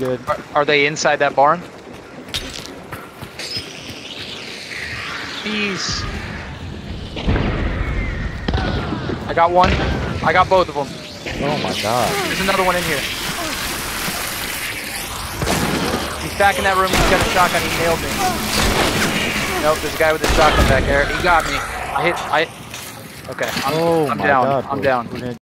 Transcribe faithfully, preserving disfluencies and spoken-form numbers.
good. Are, are they inside that barn? Jeez. I got one. I got both of them. Oh my god. There's another one in here. He's back in that room. He's got a shotgun. He nailed me. Nope, there's a guy with a shotgun back there. He got me. I hit. I. Okay. I'm, oh I'm my down. god. I'm dude. down. We're gonna